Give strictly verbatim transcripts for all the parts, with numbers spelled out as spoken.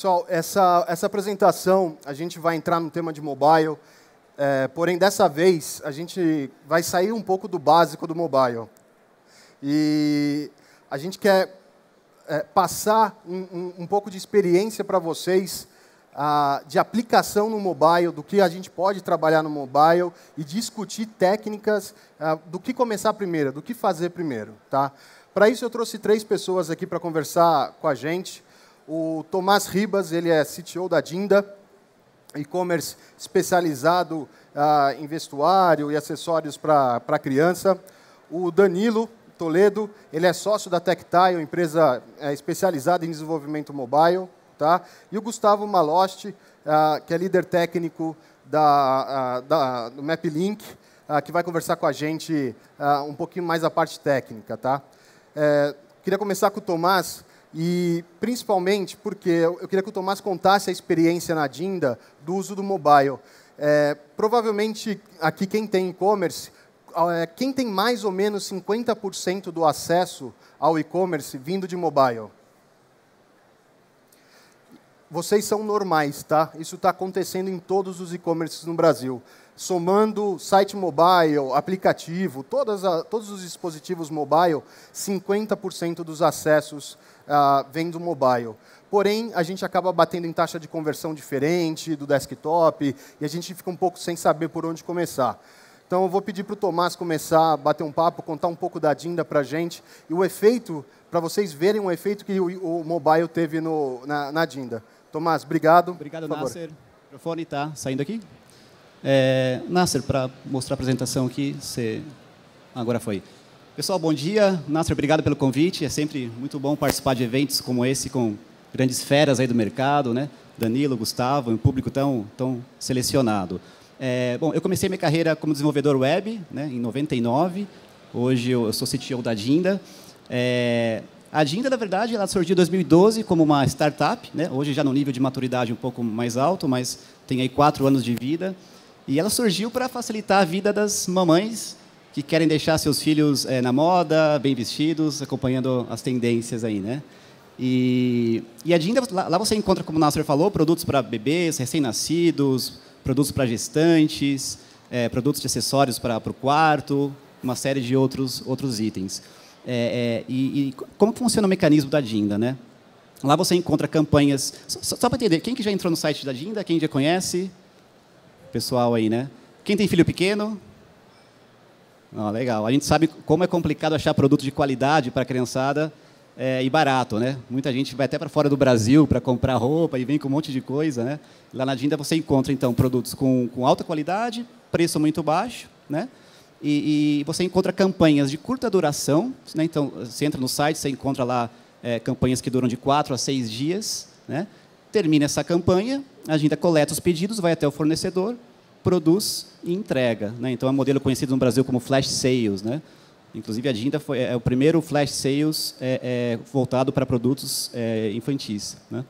Pessoal, essa, essa apresentação, a gente vai entrar no tema de mobile, é, porém, dessa vez, a gente vai sair um pouco do básico do mobile. E a gente quer é, passar um, um, um pouco de experiência para vocês, ah, de aplicação no mobile, do que a gente pode trabalhar no mobile e discutir técnicas ah, do que começar primeiro, do que fazer primeiro. Tá? Para isso, eu trouxe três pessoas aqui para conversar com a gente. O Tomás Ribas, ele é C T O da Dinda, e-commerce especializado ah, em vestuário e acessórios para criança. O Danilo Toledo, ele é sócio da TechTile, empresa é, especializada em desenvolvimento mobile. Tá? E o Gustavo Malosti, ah, que é líder técnico da, ah, da, do MapLink, ah, que vai conversar com a gente ah, um pouquinho mais a parte técnica. Tá? É, queria começar com o Tomás. E, principalmente, porque eu queria que o Tomás contasse a experiência na Dinda do uso do mobile. É, provavelmente, aqui, quem tem e-commerce, é, quem tem mais ou menos cinquenta por cento do acesso ao e-commerce vindo de mobile? Vocês são normais, tá? Isso está acontecendo em todos os e-commerces no Brasil. Somando site mobile, aplicativo, todas a, todos os dispositivos mobile, cinquenta por cento dos acessos uh, vem do mobile. Porém, a gente acaba batendo em taxa de conversão diferente do desktop e a gente fica um pouco sem saber por onde começar. Então, eu vou pedir para o Tomás começar a bater um papo, contar um pouco da Dinda para a gente e o efeito, para vocês verem o efeito que o, o mobile teve no, na, na Dinda. Tomás, obrigado. Obrigado, Nasser. O microfone está saindo aqui? É, Nasser, para mostrar a apresentação aqui, você... agora foi. Pessoal, bom dia. Nasser, obrigado pelo convite. É sempre muito bom participar de eventos como esse, com grandes feras aí do mercado, né? Danilo, Gustavo, um público tão, tão selecionado. É, bom, eu comecei minha carreira como desenvolvedor web, né, em noventa e nove. Hoje eu sou C T O da Dinda. É, a Dinda, na verdade, ela surgiu em dois mil e doze como uma startup, né? Hoje já no nível de maturidade um pouco mais alto, mas tem aí quatro anos de vida. E ela surgiu para facilitar a vida das mamães que querem deixar seus filhos é, na moda, bem vestidos, acompanhando as tendências aí, né? E, e a Dinda, lá, lá você encontra, como o Nasser falou, produtos para bebês, recém-nascidos, produtos para gestantes, é, produtos de acessórios para o quarto, uma série de outros, outros itens. É, é, e, e como funciona o mecanismo da Dinda, né? Lá você encontra campanhas... Só, só para entender, quem que já entrou no site da Dinda? Quem já conhece? Pessoal aí, né? Quem tem filho pequeno? Oh, legal. A gente sabe como é complicado achar produto de qualidade para a criançada é, e barato, né? Muita gente vai até para fora do Brasil para comprar roupa e vem com um monte de coisa, né? Lá na Dinda você encontra, então, produtos com, com alta qualidade, preço muito baixo, né? E, e você encontra campanhas de curta duração, né? Então, você entra no site, você encontra lá é, campanhas que duram de quatro a seis dias, né? Termina essa campanha, a Dinda coleta os pedidos, vai até o fornecedor, produz e entrega, né? Então, é um modelo conhecido no Brasil como flash sales, né? Inclusive, a Dinda foi é o primeiro flash sales é, é, voltado para produtos é, infantis, né?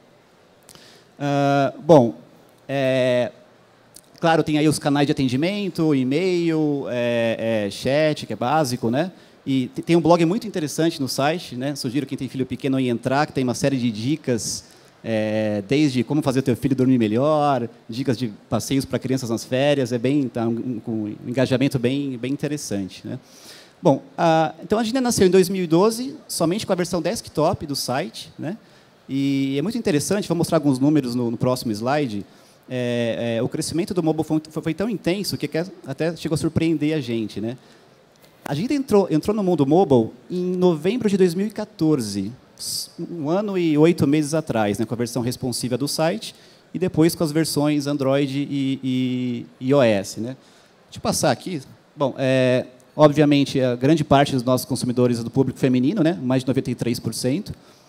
Uh, bom, é, claro, tem aí os canais de atendimento, e-mail, é, é, chat, que é básico, né? E tem um blog muito interessante no site, né? Sugiro quem tem filho pequeno aí entrar, que tem uma série de dicas, é, desde como fazer o teu filho dormir melhor, dicas de passeios para crianças nas férias, é bem, tá um, com um engajamento bem, bem interessante, né? Bom, a, então a Dinda nasceu em dois mil e doze, somente com a versão desktop do site, né? E é muito interessante, vou mostrar alguns números no, no próximo slide. É, é, o crescimento do mobile foi, foi tão intenso que até chegou a surpreender a gente, né? A Dinda entrou, entrou no mundo mobile em novembro de dois mil e quatorze, um ano e oito meses atrás, né, com a versão responsiva do site, e depois com as versões Android e, e, e iOS, né? Deixa eu passar aqui. Bom, é, obviamente, a grande parte dos nossos consumidores é do público feminino, né, mais de noventa e três por cento.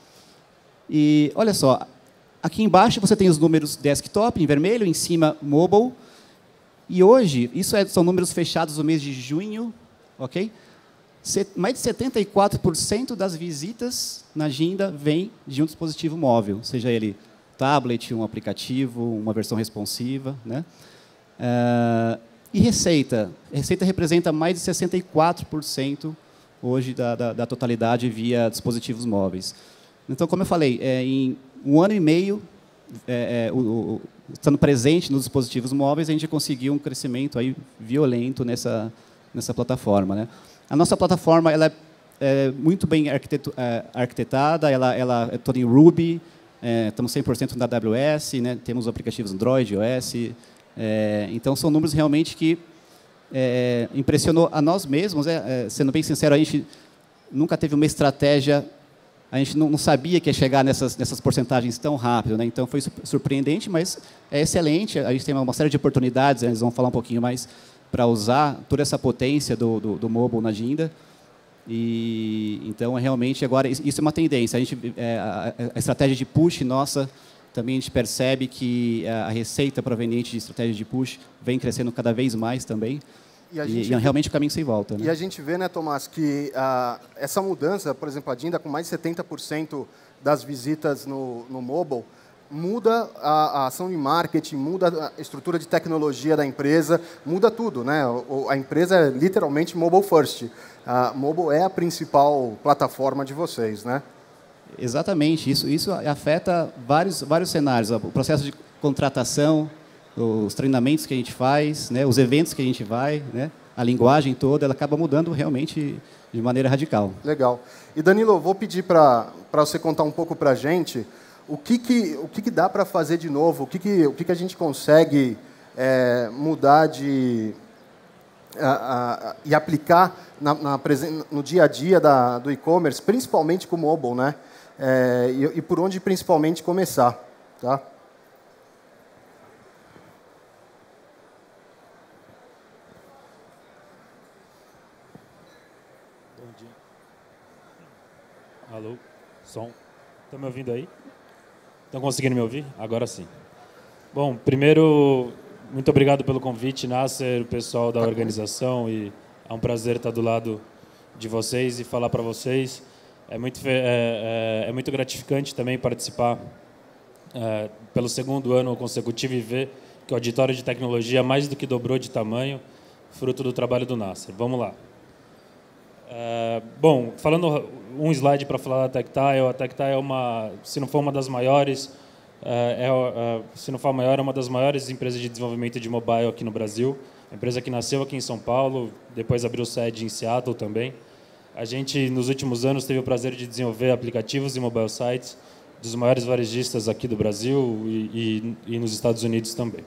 E, olha só, aqui embaixo você tem os números desktop, em vermelho, em cima, mobile. E hoje, isso é, são números fechados no mês de junho, ok? Mais de setenta e quatro por cento das visitas na Dinda vem de um dispositivo móvel, seja ele tablet, um aplicativo, uma versão responsiva, né? Uh, e receita. Receita representa mais de sessenta e quatro por cento hoje da, da, da totalidade via dispositivos móveis. Então, como eu falei, é, em um ano e meio, é, é, o, o, estando presente nos dispositivos móveis, a gente conseguiu um crescimento aí violento nessa, nessa plataforma, né? A nossa plataforma ela é, é muito bem arquitetu, é, arquitetada, ela, ela é toda em Ruby, é, estamos cem por cento na A W S, né? Temos aplicativos Android, iOS, é, então são números realmente que é, impressionou a nós mesmos, é, é, sendo bem sincero, a gente nunca teve uma estratégia, a gente não, não sabia que ia chegar nessas, nessas porcentagens tão rápido, né? Então foi surpreendente, mas é excelente, a gente tem uma série de oportunidades, eles vão falar um pouquinho mais para usar toda essa potência do, do, do mobile na Jinda. E então realmente agora isso é uma tendência. A gente é, a, a estratégia de push nossa também a gente percebe que a receita proveniente de estratégia de push vem crescendo cada vez mais também. E, a gente e é realmente o caminho sem volta, né? E a gente vê, né, Tomás, que uh, essa mudança, por exemplo, a Jinda com mais de setenta por cento das visitas no, no mobile, muda a, a ação de marketing, muda a estrutura de tecnologia da empresa, muda tudo, né? O, a empresa é literalmente mobile first. A mobile é a principal plataforma de vocês, né? Exatamente. Isso, isso afeta vários, vários cenários. O processo de contratação, os treinamentos que a gente faz, né? Os eventos que a gente vai, né? A linguagem toda, ela acaba mudando realmente de maneira radical. Legal. E, Danilo, vou pedir para você contar um pouco para a gente o que, que, o que, que dá para fazer de novo, o que, que, o que, que a gente consegue é, mudar de, a, a, e aplicar na, na, no dia a dia da, do e-commerce, principalmente com o mobile, né? É, e, e por onde principalmente começar, tá? Bom dia. Alô, som. Estão me ouvindo aí? Estão conseguindo me ouvir? Agora sim. Bom, primeiro, muito obrigado pelo convite, Nasser, o pessoal da organização, e é um prazer estar do lado de vocês e falar para vocês. É muito, é, é, é muito gratificante também participar é, pelo segundo ano consecutivo e ver que o auditório de tecnologia mais do que dobrou de tamanho, fruto do trabalho do Nasser. Vamos lá. É, bom, falando um slide para falar da Tactile, a Tactile é uma, se não for uma das maiores, é, é, se não for a maior, é uma das maiores empresas de desenvolvimento de mobile aqui no Brasil. A empresa que nasceu aqui em São Paulo, depois abriu sede em Seattle também. A gente, nos últimos anos, teve o prazer de desenvolver aplicativos e mobile sites dos maiores varejistas aqui do Brasil e, e, e nos Estados Unidos também.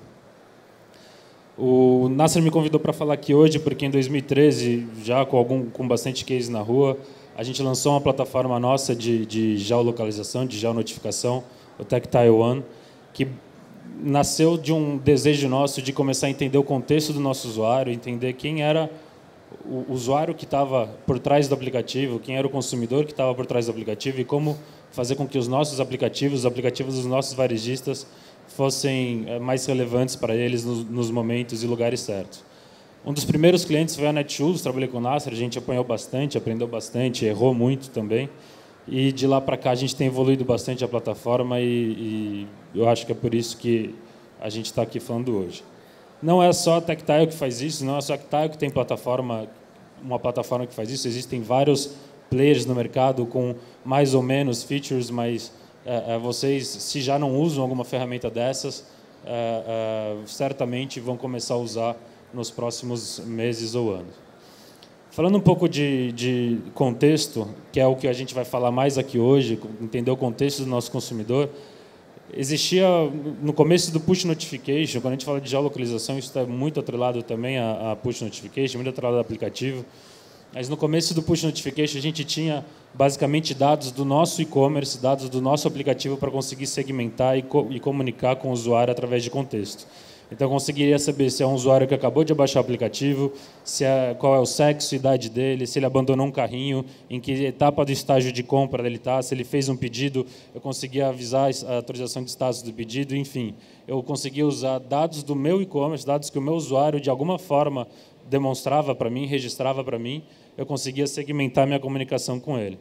O Nasser me convidou para falar aqui hoje porque em dois mil e treze, já com, algum, com bastante case na rua, a gente lançou uma plataforma nossa de, de geolocalização, de geonotificação, o Tactile One, que nasceu de um desejo nosso de começar a entender o contexto do nosso usuário, entender quem era o usuário que estava por trás do aplicativo, quem era o consumidor que estava por trás do aplicativo e como fazer com que os nossos aplicativos, os aplicativos dos nossos varejistas, fossem mais relevantes para eles nos, nos momentos e lugares certos. Um dos primeiros clientes foi a Netshoes, trabalhei com o Nasser, a gente apanhou bastante, aprendeu bastante, errou muito também. E de lá para cá a gente tem evoluído bastante a plataforma e, e eu acho que é por isso que a gente está aqui falando hoje. Não é só a Tactile que faz isso, não é só a Tactile que tem plataforma, uma plataforma que faz isso, existem vários players no mercado com mais ou menos features, mas é, é, vocês, se já não usam alguma ferramenta dessas, é, é, certamente vão começar a usar nos próximos meses ou anos. Falando um pouco de, de contexto, que é o que a gente vai falar mais aqui hoje, entender o contexto do nosso consumidor, existia, no começo do push notification, quando a gente fala de geolocalização, isso está muito atrelado também a, a push notification, muito atrelado ao aplicativo, mas no começo do push notification a gente tinha basicamente dados do nosso e-commerce, dados do nosso aplicativo para conseguir segmentar e, co e comunicar com o usuário através de contexto. Então, eu conseguiria saber se é um usuário que acabou de baixar o aplicativo, se é, qual é o sexo, idade dele, se ele abandonou um carrinho, em que etapa do estágio de compra ele está, se ele fez um pedido, eu conseguia avisar a atualização de status do pedido, enfim. Eu conseguia usar dados do meu e-commerce, dados que o meu usuário, de alguma forma, demonstrava para mim, registrava para mim, eu conseguia segmentar minha comunicação com ele.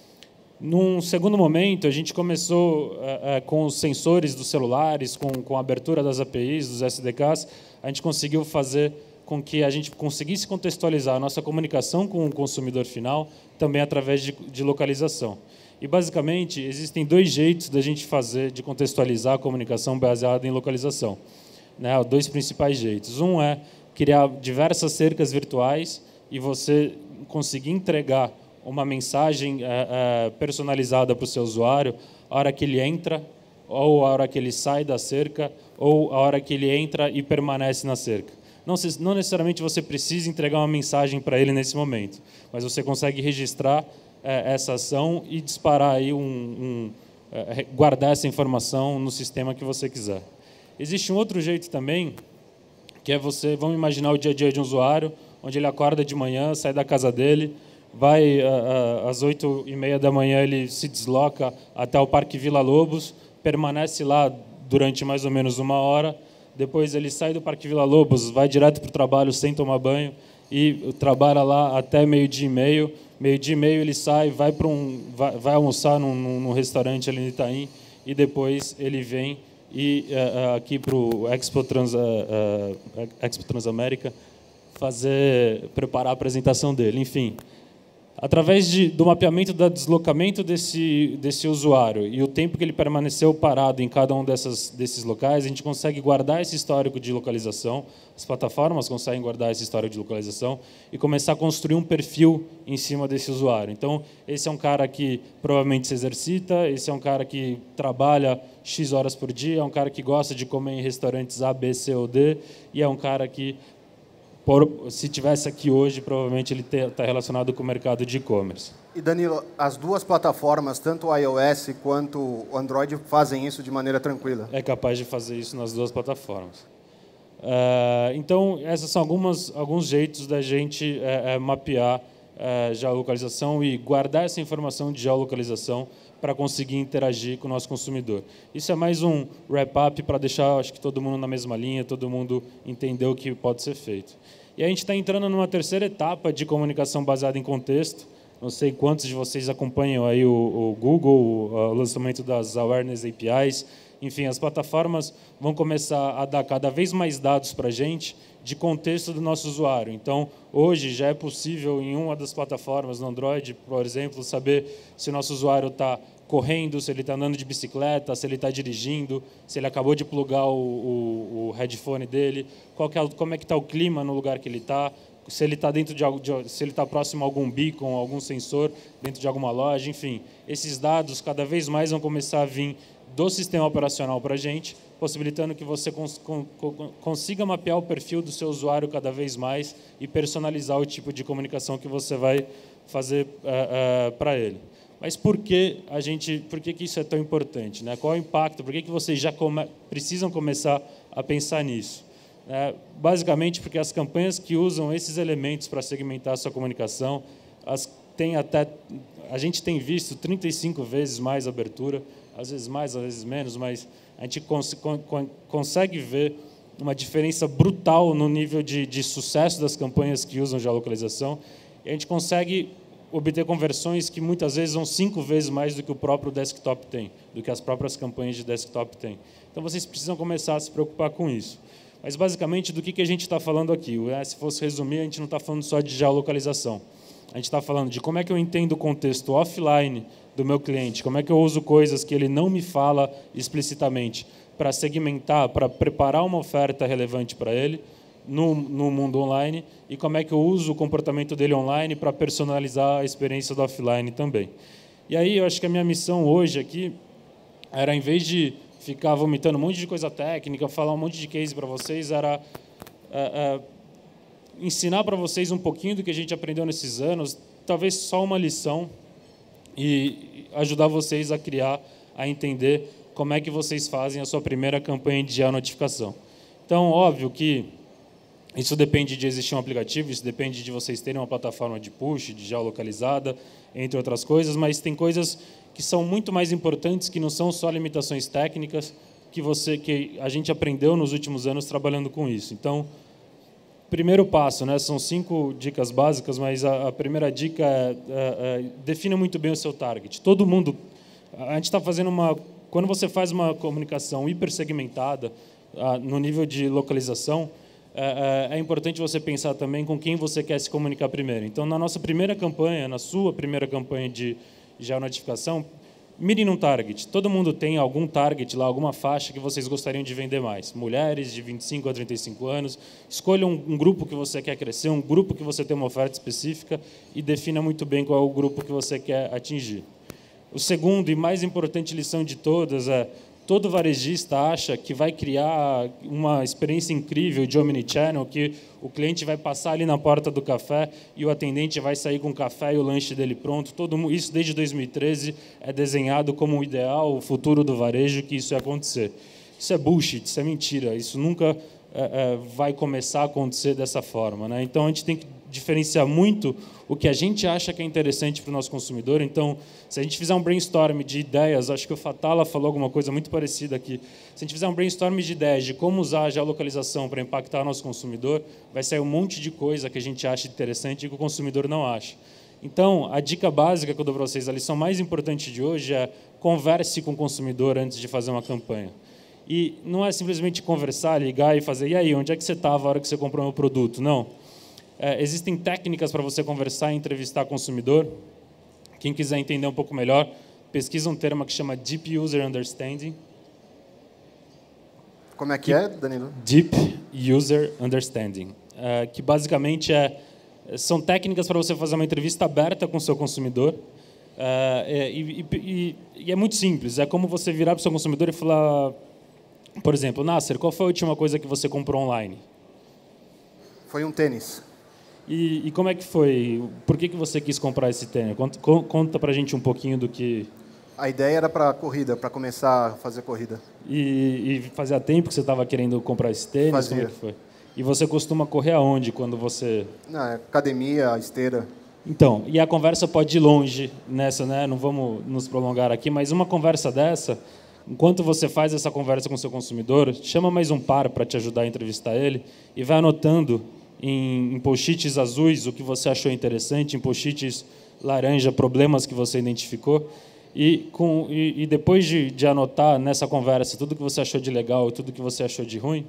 Num segundo momento, a gente começou é, é, com os sensores dos celulares, com, com a abertura das A P Is, dos S D Ks, a gente conseguiu fazer com que a gente conseguisse contextualizar a nossa comunicação com o consumidor final, também através de, de localização. E, basicamente, existem dois jeitos da gente fazer, de contextualizar a comunicação baseada em localização. Né? Dois principais jeitos. Um é criar diversas cercas virtuais e você conseguir entregar uma mensagem é, é, personalizada para o seu usuário a hora que ele entra, ou a hora que ele sai da cerca, ou a hora que ele entra e permanece na cerca. Não, se, não necessariamente você precisa entregar uma mensagem para ele nesse momento, mas você consegue registrar é, essa ação e disparar aí um, um é, guardar essa informação no sistema que você quiser. Existe um outro jeito também, que é você, vamos imaginar o dia a dia de um usuário, onde ele acorda de manhã, sai da casa dele, vai às oito e meia da manhã, ele se desloca até o Parque Vila Lobos, permanece lá durante mais ou menos uma hora, depois ele sai do Parque Vila Lobos, vai direto para o trabalho sem tomar banho e trabalha lá até meio-dia e meio. Meio-dia e meio ele sai, vai, para um, vai, vai almoçar num, num restaurante ali no Itaim e depois ele vem e, uh, aqui para o Expo, Trans, uh, uh, Expo Transamérica fazer, preparar a apresentação dele. Enfim, através de, do mapeamento do deslocamento desse, desse usuário e o tempo que ele permaneceu parado em cada um dessas, desses locais, a gente consegue guardar esse histórico de localização, as plataformas conseguem guardar esse histórico de localização e começar a construir um perfil em cima desse usuário. Então, esse é um cara que provavelmente se exercita, esse é um cara que trabalha X horas por dia, é um cara que gosta de comer em restaurantes A, B, C ou D, e é um cara que, Por, se tivesse aqui hoje, provavelmente ele está relacionado com o mercado de e-commerce. E, Danilo, as duas plataformas, tanto o iOS quanto o Android, fazem isso de maneira tranquila? É capaz de fazer isso nas duas plataformas. Uh, então, esses são algumas, alguns jeitos da gente uh, uh, mapear uh, geolocalização e guardar essa informação de geolocalização para conseguir interagir com o nosso consumidor. Isso é mais um wrap-up para deixar, acho que, todo mundo na mesma linha, todo mundo entender o que pode ser feito. E a gente está entrando numa terceira etapa de comunicação baseada em contexto. Não sei quantos de vocês acompanham aí o, o Google, o, o lançamento das Awareness A P Is. Enfim, as plataformas vão começar a dar cada vez mais dados para a gente de contexto do nosso usuário. Então, hoje já é possível, em uma das plataformas, no Android, por exemplo, saber se o nosso usuário está correndo, se ele está andando de bicicleta, se ele está dirigindo, se ele acabou de plugar o, o, o headphone dele, qual que é, como é que está o clima no lugar que ele está, se ele está dentro de, de se ele está próximo a algum beacon, algum sensor dentro de alguma loja, enfim, esses dados cada vez mais vão começar a vir do sistema operacional para a gente, possibilitando que você cons consiga mapear o perfil do seu usuário cada vez mais e personalizar o tipo de comunicação que você vai fazer uh, uh, para ele. Mas por que a gente, por que que isso é tão importante, né? Qual é o impacto? Por que que vocês já come precisam começar a pensar nisso? É, basicamente porque as campanhas que usam esses elementos para segmentar a sua comunicação, as tem até a gente tem visto trinta e cinco vezes mais abertura, às vezes mais, às vezes menos, mas a gente cons con consegue ver uma diferença brutal no nível de, de sucesso das campanhas que usam geolocalização, e a gente consegue obter conversões que muitas vezes são cinco vezes mais do que o próprio desktop tem, do que as próprias campanhas de desktop têm. Então, vocês precisam começar a se preocupar com isso. Mas, basicamente, do que, que a gente está falando aqui? Se fosse resumir, a gente não está falando só de geolocalização. A gente está falando de como é que eu entendo o contexto offline do meu cliente, como é que eu uso coisas que ele não me fala explicitamente para segmentar, para preparar uma oferta relevante para ele no, no mundo online, e como é que eu uso o comportamento dele online para personalizar a experiência do offline também. E aí, eu acho que a minha missão hoje aqui era, em vez de ficar vomitando um monte de coisa técnica, falar um monte de case para vocês, era é, é, ensinar para vocês um pouquinho do que a gente aprendeu nesses anos, talvez só uma lição, e ajudar vocês a criar, a entender como é que vocês fazem a sua primeira campanha de geonotificação. Então, óbvio que isso depende de existir um aplicativo, isso depende de vocês terem uma plataforma de push, de geolocalizada, entre outras coisas, mas tem coisas que são muito mais importantes, que não são só limitações técnicas, que, você, que a gente aprendeu nos últimos anos trabalhando com isso. Então, primeiro passo, né, são cinco dicas básicas, mas a, a primeira dica é, é, é defina muito bem o seu target. Todo mundo, a gente está fazendo uma, quando você faz uma comunicação hipersegmentada, a, no nível de localização, é, é, é importante você pensar também com quem você quer se comunicar primeiro. Então, na nossa primeira campanha, na sua primeira campanha de, geonotificação, mirem num target. Todo mundo tem algum target lá, alguma faixa que vocês gostariam de vender mais. Mulheres de vinte e cinco a trinta e cinco anos. Escolha um, um grupo que você quer crescer, um grupo que você tem uma oferta específica e defina muito bem qual é o grupo que você quer atingir. O segundo e mais importante lição de todas é: todo varejista acha que vai criar uma experiência incrível de omnichannel, que o cliente vai passar ali na porta do café e o atendente vai sair com o café e o lanche dele pronto. Todo isso, desde dois mil e treze, é desenhado como o ideal, o futuro do varejo, que isso ia acontecer. Isso é bullshit, isso é mentira. Isso nunca é, é, vai começar a acontecer dessa forma, né? Então, a gente tem que diferenciar muito o que a gente acha que é interessante para o nosso consumidor. Então, se a gente fizer um brainstorm de ideias, acho que o Fatala falou alguma coisa muito parecida aqui, se a gente fizer um brainstorm de ideias de como usar a geolocalização para impactar o nosso consumidor, vai sair um monte de coisa que a gente acha interessante e que o consumidor não acha. Então, a dica básica que eu dou para vocês, a lição mais importante de hoje é: converse com o consumidor antes de fazer uma campanha. E não é simplesmente conversar, ligar e fazer: e aí, onde é que você estava na hora que você comprou meu produto? Não. É, existem técnicas para você conversar e entrevistar o consumidor. Quem quiser entender um pouco melhor, pesquisa um termo que chama Deep User Understanding. Como é que, que é, Danilo? Deep User Understanding, é, que basicamente é, são técnicas para você fazer uma entrevista aberta com o seu consumidor. É, é, e, e, e é muito simples. É como você virar para o seu consumidor e falar, por exemplo: Nasser, qual foi a última coisa que você comprou online? Foi um tênis. E, e como é que foi? Por que, que você quis comprar esse tênis? Conta, conta para a gente um pouquinho do que... A ideia era para corrida, para começar a fazer corrida. E, e fazia tempo que você estava querendo comprar esse tênis? Fazia. Como é que foi? E você costuma correr aonde quando você... Na academia, esteira. Então, e a conversa pode ir longe nessa, né? Não vamos nos prolongar aqui, mas uma conversa dessa, enquanto você faz essa conversa com o seu consumidor, chama mais um par para te ajudar a entrevistar ele e vai anotando em, em post-its azuis o que você achou interessante, em post-its laranja problemas que você identificou. E, com, e, e depois de, de anotar nessa conversa tudo que você achou de legal e tudo que você achou de ruim,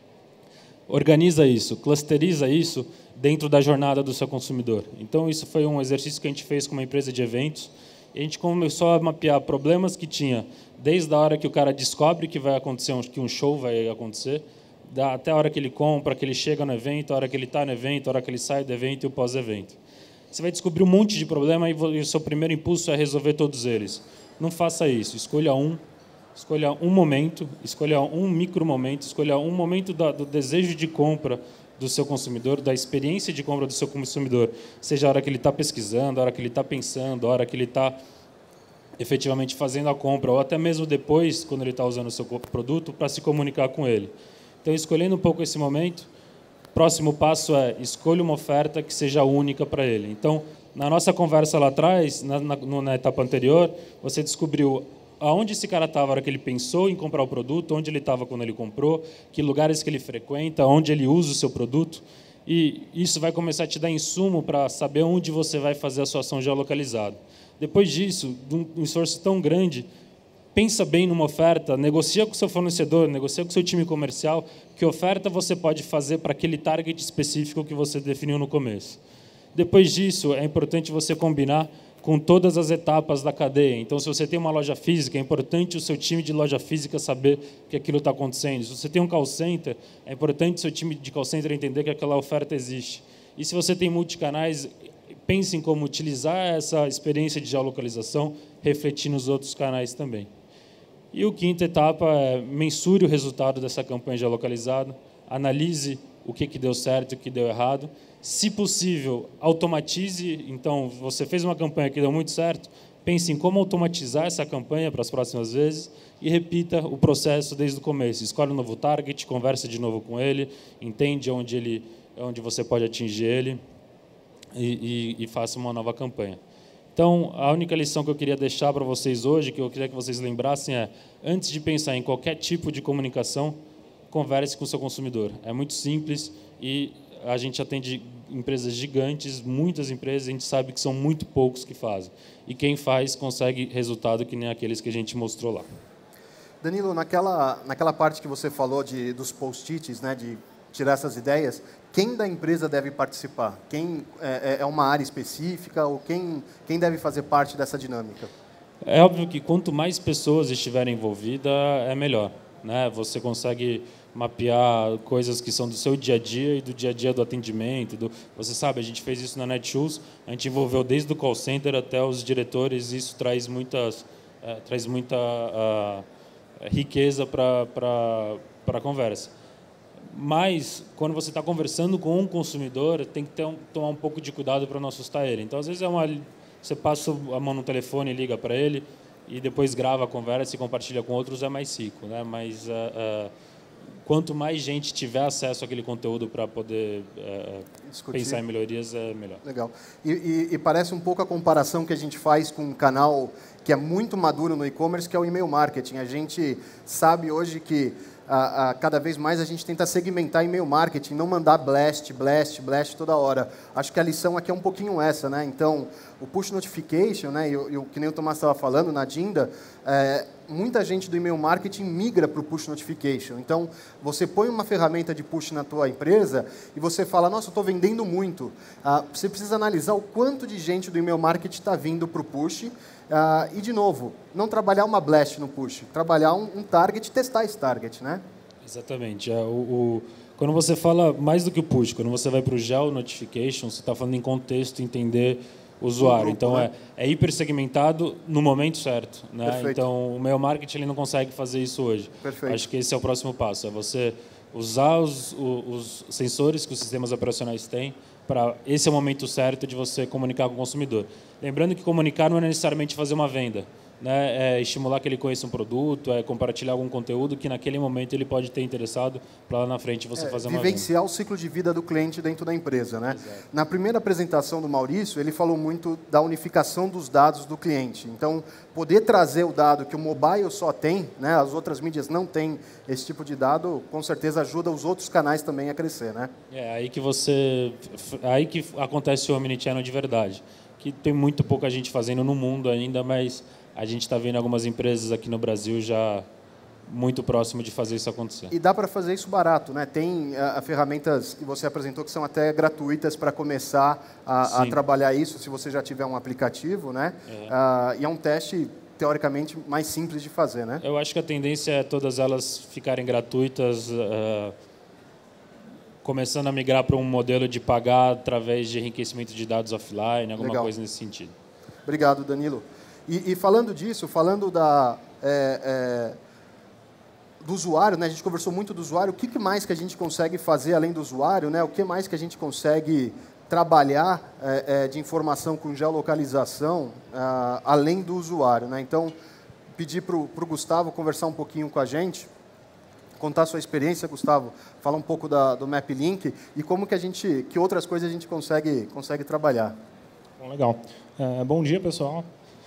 organiza isso, clusteriza isso dentro da jornada do seu consumidor. Então, isso foi um exercício que a gente fez com uma empresa de eventos. E a gente começou a mapear problemas que tinha, desde a hora que o cara descobre que vai acontecer, que um show vai acontecer, até a hora que ele compra, que ele chega no evento, a hora que ele está no evento, a hora que ele sai do evento e o pós-evento. Você vai descobrir um monte de problema e o seu primeiro impulso é resolver todos eles. Não faça isso. Escolha um, escolha um momento, escolha um micro momento, escolha um momento da, do desejo de compra do seu consumidor, da experiência de compra do seu consumidor, seja a hora que ele está pesquisando, a hora que ele está pensando, a hora que ele está efetivamente fazendo a compra, ou até mesmo depois, quando ele está usando o seu produto, para se comunicar com ele. Então, escolhendo um pouco esse momento, o próximo passo é escolha uma oferta que seja única para ele. Então, na nossa conversa lá atrás, na, na, na etapa anterior, você descobriu aonde esse cara estava na hora que ele pensou em comprar o produto, onde ele estava quando ele comprou, que lugares que ele frequenta, onde ele usa o seu produto. E isso vai começar a te dar insumo para saber onde você vai fazer a sua ação geolocalizada. Depois disso, de um esforço tão grande, pensa bem numa oferta, negocia com o seu fornecedor, negocia com o seu time comercial, que oferta você pode fazer para aquele target específico que você definiu no começo. Depois disso, é importante você combinar com todas as etapas da cadeia. Então, se você tem uma loja física, é importante o seu time de loja física saber que aquilo está acontecendo. Se você tem um call center, é importante o seu time de call center entender que aquela oferta existe. E se você tem multicanais, pense em como utilizar essa experiência de geolocalização, refletir nos outros canais também. E a quinta etapa é mensure o resultado dessa campanha geolocalizada, analise o que, que deu certo e o que deu errado. Se possível, automatize. Então, você fez uma campanha que deu muito certo, pense em como automatizar essa campanha para as próximas vezes e repita o processo desde o começo. Escolhe um novo target, conversa de novo com ele, entende onde, ele, onde você pode atingir ele e, e, e faça uma nova campanha. Então, a única lição que eu queria deixar para vocês hoje, que eu queria que vocês lembrassem é, antes de pensar em qualquer tipo de comunicação, converse com o seu consumidor. É muito simples e a gente atende empresas gigantes, muitas empresas, a gente sabe que são muito poucos que fazem. E quem faz consegue resultado que nem aqueles que a gente mostrou lá. Danilo, naquela, naquela parte que você falou de, dos post-its, né, de tirar essas ideias, quem da empresa deve participar? Quem é, é uma área específica ou quem, quem deve fazer parte dessa dinâmica? É óbvio que quanto mais pessoas estiverem envolvidas, é melhor, né? Você consegue mapear coisas que são do seu dia a dia e do dia a dia do atendimento. Do, você sabe, a gente fez isso na Netshoes, a gente envolveu desde o call center até os diretores, e isso traz, muitas, é, traz muita uh, riqueza para a conversa. Mas, quando você está conversando com um consumidor, tem que ter um, tomar um pouco de cuidado para não assustar ele. Então, às vezes, é uma, você passa a mão no telefone e liga para ele, e depois grava a conversa e compartilha com outros, é mais rico, né? Mas, uh, uh, quanto mais gente tiver acesso àquele conteúdo para poder uh, pensar em melhorias, é melhor. Legal. E, e, e parece um pouco a comparação que a gente faz com um canal que é muito maduro no e-commerce, que é o e-mail marketing. A gente sabe hoje que A, a, cada vez mais a gente tenta segmentar e-mail marketing, não mandar blast, blast, blast toda hora. Acho que a lição aqui é um pouquinho essa, né? Então, o push notification, né? E, e o que nem o Tomás estava falando na Dinda, é, muita gente do e-mail marketing migra para o push notification. Então, você põe uma ferramenta de push na tua empresa e você fala, nossa, eu estou vendendo muito. Ah, você precisa analisar o quanto de gente do e-mail marketing está vindo para o push. Ah, e, de novo, não trabalhar uma blast no push, trabalhar um, um target, testar esse target, né? Exatamente. É, o, o, quando você fala mais do que o push, quando você vai para o geo notification, você está falando em contexto, entender o usuário. Um grupo, então, né? é, é hiper segmentado no momento certo, né? Perfeito. Então, o meu marketing ele não consegue fazer isso hoje. Perfeito. Acho que esse é o próximo passo, é você usar os, os, os sensores que os sistemas operacionais têm para esse é o momento certo de você comunicar com o consumidor. Lembrando que comunicar não é necessariamente fazer uma venda, né? É estimular que ele conheça um produto, é compartilhar algum conteúdo que naquele momento ele pode ter interessado para lá na frente você é, fazer uma vivenciar venda. o ciclo de vida do cliente dentro da empresa, né? Exato. Na primeira apresentação do Maurício, ele falou muito da unificação dos dados do cliente. Então, poder trazer o dado que o mobile só tem, né? As outras mídias não têm esse tipo de dado, com certeza ajuda os outros canais também a crescer, né? É aí que você, aí que acontece o omnichannel de verdade, que tem muito pouca gente fazendo no mundo ainda, mas a gente está vendo algumas empresas aqui no Brasil já muito próximo de fazer isso acontecer. E dá para fazer isso barato, né? Tem a, a ferramentas que você apresentou que são até gratuitas para começar a, a trabalhar isso, se você já tiver um aplicativo, né? É. Ah, e é um teste teoricamente mais simples de fazer, né? Eu acho que a tendência é todas elas ficarem gratuitas, uh, começando a migrar para um modelo de pagar através de enriquecimento de dados offline, alguma Legal. coisa nesse sentido. Obrigado, Danilo. E, e falando disso, falando da, é, é, do usuário, né? A gente conversou muito do usuário, o que mais que a gente consegue fazer além do usuário, né? O que mais que a gente consegue trabalhar é, é, de informação com geolocalização é, além do usuário, né? Então, pedir para o Gustavo conversar um pouquinho com a gente, contar a sua experiência, Gustavo, falar um pouco da, do MapLink e como que a gente, que outras coisas a gente consegue, consegue trabalhar. Bom, legal. É, bom dia, pessoal.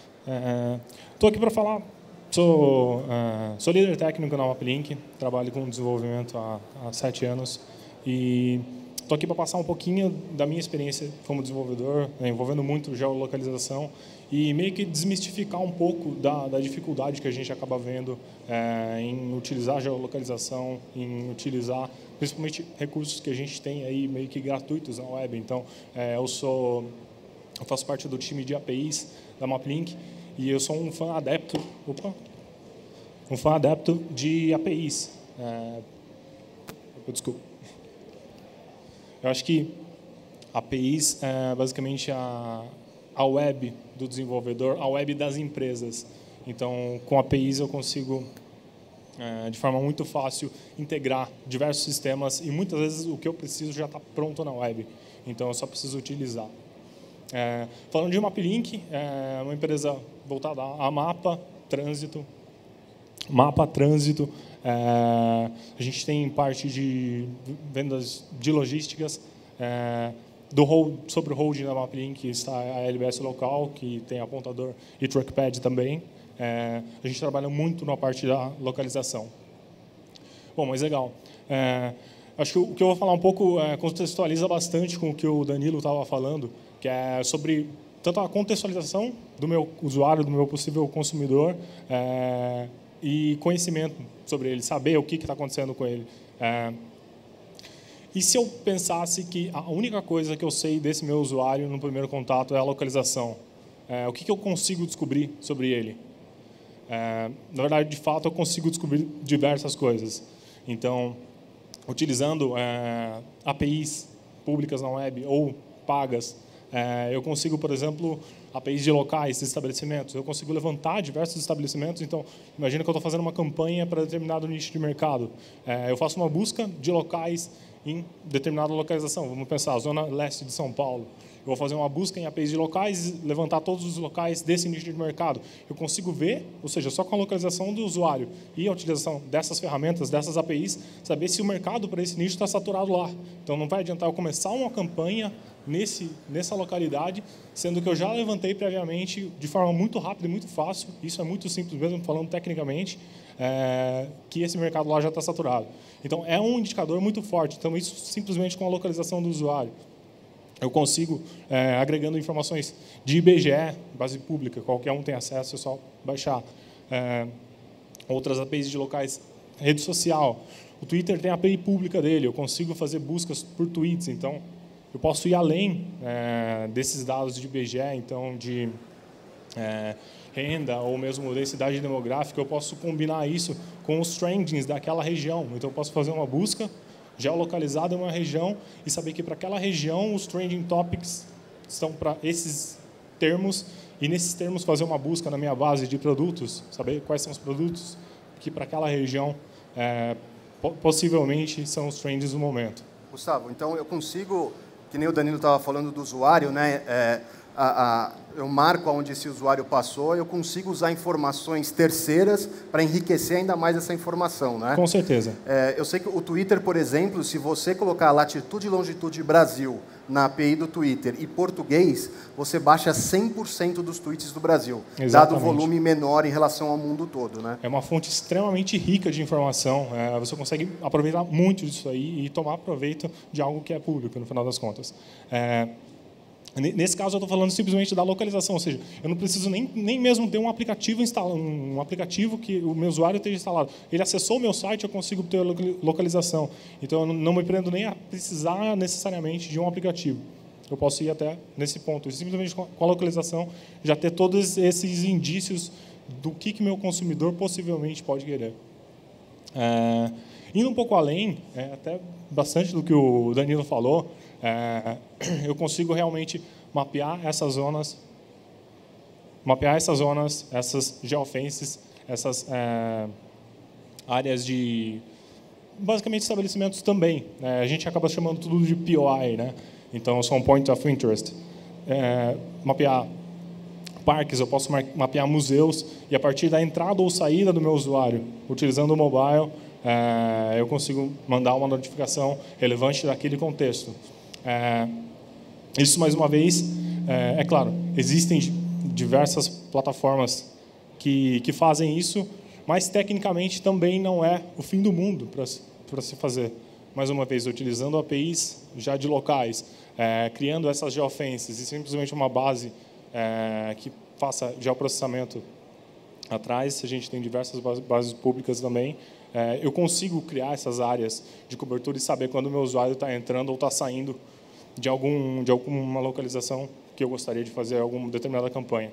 Estou é, aqui para falar, sou, é, sou líder técnico na MapLink, trabalho com desenvolvimento há, há sete anos e estou aqui para passar um pouquinho da minha experiência como desenvolvedor, né, envolvendo muito geolocalização e meio que desmistificar um pouco da, da dificuldade que a gente acaba vendo é, em utilizar geolocalização, em utilizar principalmente recursos que a gente tem aí meio que gratuitos na web. Então, é, eu sou, eu faço parte do time de A P Is da MapLink e eu sou um fã adepto, opa, um fã adepto de A P Is. É, desculpa. Eu acho que A P Is é basicamente a, a web do desenvolvedor, a web das empresas. Então, com A P Is eu consigo, é, de forma muito fácil, integrar diversos sistemas e muitas vezes o que eu preciso já está pronto na web. Então, eu só preciso utilizar. É, falando de MapLink, é uma empresa voltada a mapa, trânsito, mapa, trânsito. É, a gente tem parte de vendas de logísticas. É, do hold, sobre o holding da MapLink está a L B S local, que tem apontador e trackpad também. É, a gente trabalha muito na parte da localização. Bom, mas legal. É, acho que o que eu vou falar um pouco é, contextualiza bastante com o que o Danilo estava falando, que é sobre tanto a contextualização do meu usuário, do meu possível consumidor, é, e conhecimento sobre ele, saber o que está acontecendo com ele. É, E se eu pensasse que a única coisa que eu sei desse meu usuário no primeiro contato é a localização? É, o que, que eu consigo descobrir sobre ele? É, na verdade, de fato, eu consigo descobrir diversas coisas. Então, utilizando é, A P Is públicas na web ou pagas, é, eu consigo, por exemplo, A P Is de locais, de estabelecimentos. Eu consigo levantar diversos estabelecimentos. Então, imagina que eu estou fazendo uma campanha para determinado nicho de mercado. É, eu faço uma busca de locais em determinada localização. Vamos pensar, a zona leste de São Paulo. Eu vou fazer uma busca em A P Is de locais e levantar todos os locais desse nicho de mercado. Eu consigo ver, ou seja, só com a localização do usuário e a utilização dessas ferramentas, dessas A P Is, saber se o mercado para esse nicho está saturado lá. Então, não vai adiantar eu começar uma campanha nesse, nessa localidade, sendo que eu já levantei previamente de forma muito rápida e muito fácil, isso é muito simples mesmo, falando tecnicamente, é, que esse mercado lá já está saturado. Então, é um indicador muito forte. Então, isso simplesmente com a localização do usuário. Eu consigo, é, agregando informações de I B G E, base pública, qualquer um tem acesso, é só baixar. É, outras A P Is de locais, rede social. O Twitter tem a API pública dele, eu consigo fazer buscas por tweets, então eu posso ir além é, desses dados de I B G E, então de é, renda ou mesmo densidade demográfica, eu posso combinar isso com os trendings daquela região. Então eu posso fazer uma busca geolocalizada em uma região e saber que para aquela região os trending topics estão para esses termos e nesses termos fazer uma busca na minha base de produtos, saber quais são os produtos que para aquela região é, possivelmente são os trends do momento. Gustavo, então eu consigo, que nem o Danilo estava falando do usuário, né? É, a, a, eu marco onde esse usuário passou, eu consigo usar informações terceiras para enriquecer ainda mais essa informação, né? Com certeza. É, eu sei que o Twitter, por exemplo, se você colocar latitude e longitude Brasil na A P I do Twitter e português, você baixa cem por cento dos tweets do Brasil, Exatamente. Dado o volume menor em relação ao mundo todo, né? É uma fonte extremamente rica de informação, é, você consegue aproveitar muito disso aí e tomar proveito de algo que é público, no final das contas. É, Nesse caso, eu estou falando simplesmente da localização, ou seja, eu não preciso nem, nem mesmo ter um aplicativo instalado, um aplicativo que o meu usuário esteja instalado. Ele acessou o meu site, eu consigo ter a localização. Então, eu não me prendo nem a precisar necessariamente de um aplicativo. Eu posso ir até nesse ponto. E simplesmente com a localização, já ter todos esses indícios do que que meu consumidor possivelmente pode querer. É, indo um pouco além, é, até bastante do que o Danilo falou, É, eu consigo realmente mapear essas zonas, mapear essas zonas, essas geofences, essas é, áreas de, basicamente, estabelecimentos também. Né? A gente acaba chamando tudo de P O I, né? Então, são Point of Interest. É, mapear parques, eu posso mapear museus, e a partir da entrada ou saída do meu usuário, utilizando o mobile, é, eu consigo mandar uma notificação relevante daquele contexto. É, isso, mais uma vez, é, é claro, existem diversas plataformas que, que fazem isso, mas, tecnicamente, também não é o fim do mundo para se fazer. Mais uma vez, utilizando A P Is já de locais, é, criando essas geofences e simplesmente uma base é, que faça geoprocessamento atrás, a gente tem diversas bases públicas também, É, eu consigo criar essas áreas de cobertura e saber quando o meu usuário está entrando ou está saindo de, algum, de alguma localização que eu gostaria de fazer alguma determinada campanha.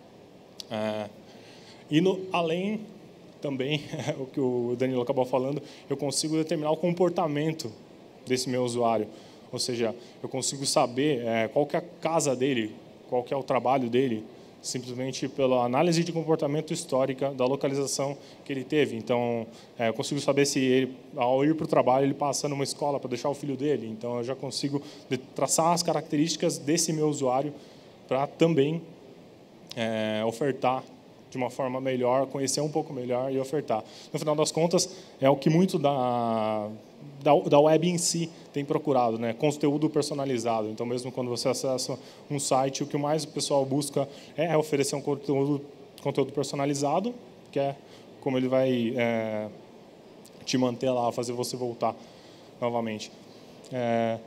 É, indo além, também, o que o Danilo acabou falando, eu consigo determinar o comportamento desse meu usuário. Ou seja, eu consigo saber é, qual que é a casa dele, qual que é o trabalho dele, simplesmente pela análise de comportamento histórica da localização que ele teve. Então, é, eu consigo saber se, ele, ao ir para o trabalho, ele passa numa escola para deixar o filho dele. Então, eu já consigo traçar as características desse meu usuário para também é, ofertar de uma forma melhor, conhecer um pouco melhor e ofertar. No final das contas, é o que muito da, da, da web em si tem procurado, né? Conteúdo personalizado. Então, mesmo quando você acessa um site, o que mais o pessoal busca é oferecer um conteúdo, conteúdo personalizado, que é como ele vai é, te manter lá, fazer você voltar novamente. É,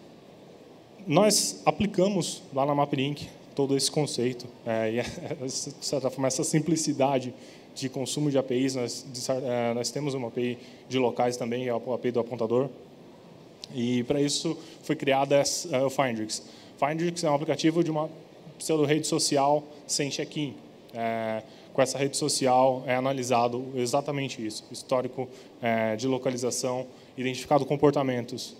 nós aplicamos lá na MapLink todo esse conceito, é, e, de certa forma, essa simplicidade de consumo de A P Is. Nós, de, é, nós temos uma A P I de locais também, a A P I do apontador. E para isso foi criada o Findrix. Findrix é um aplicativo de uma pseudo-rede social sem check-in. É, com essa rede social é analisado exatamente isso, histórico é, de localização, identificado comportamentos.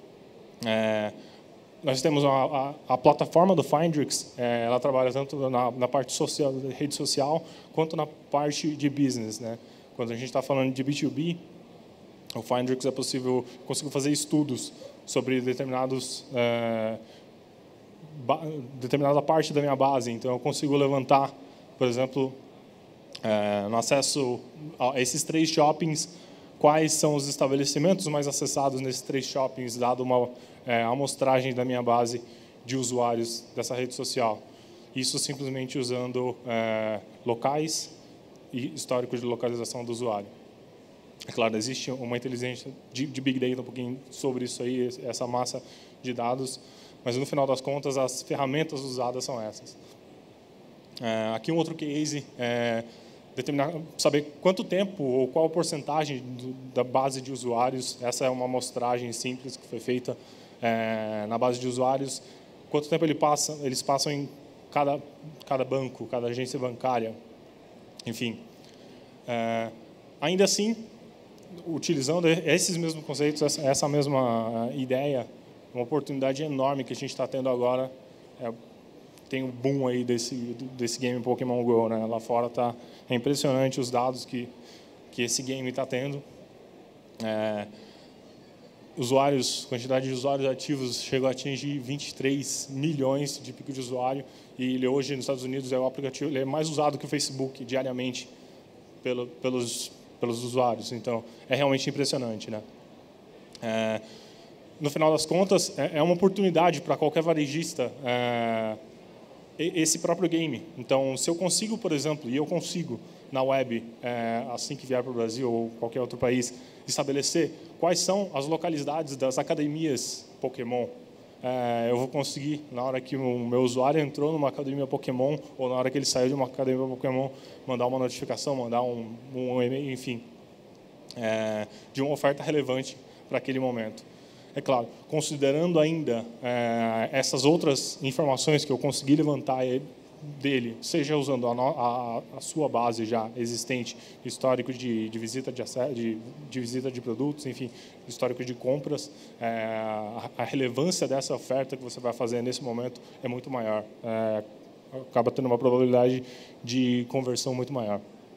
É, nós temos a, a, a plataforma do Findrix, é, ela trabalha tanto na, na parte social, da rede social, quanto na parte de business, né? Quando a gente está falando de B dois B, o Findrix é possível, consigo fazer estudos sobre determinados, é, ba, determinada parte da minha base. Então, eu consigo levantar, por exemplo, é, no acesso a esses três shoppings, quais são os estabelecimentos mais acessados nesses três shoppings, dado uma é, amostragem da minha base de usuários dessa rede social. Isso simplesmente usando é, locais e histórico de localização do usuário. É claro, existe uma inteligência de, de Big Data um pouquinho sobre isso aí, essa massa de dados, mas no final das contas as ferramentas usadas são essas. É, aqui um outro case é determinar, saber quanto tempo ou qual a porcentagem do, da base de usuários. Essa é uma amostragem simples que foi feita é, na base de usuários. Quanto tempo ele passa, eles passam em cada, cada banco, cada agência bancária, enfim. É, ainda assim, utilizando esses mesmos conceitos, essa, essa mesma ideia, uma oportunidade enorme que a gente está tendo agora, é, tem um boom aí desse, desse game Pokémon Go, né? Lá fora tá, é impressionante os dados que, que esse game está tendo. É, usuários, quantidade de usuários ativos chegou a atingir vinte e três milhões de pico de usuário, e ele hoje nos Estados Unidos é o aplicativo, ele é mais usado que o Facebook diariamente pelo, pelos pelos usuários. Então, é realmente impressionante, né? É, no final das contas, é, é uma oportunidade para qualquer varejista é, esse próprio game. Então, se eu consigo, por exemplo, e eu consigo na web, é, assim que vier para o Brasil ou qualquer outro país, estabelecer quais são as localidades das academias Pokémon, é, eu vou conseguir, na hora que o meu usuário entrou numa academia Pokémon, ou na hora que ele saiu de uma academia Pokémon, mandar uma notificação, mandar um, um e-mail, enfim, é, de uma oferta relevante para aquele momento. É claro, considerando ainda é, essas outras informações que eu consegui levantar dele, seja usando a, a, a sua base já existente, histórico de, de, visita de, de, de visita de produtos, enfim, histórico de compras, é, a, a relevância dessa oferta que você vai fazer nesse momento é muito maior. É, acaba tendo uma probabilidade de conversão muito maior.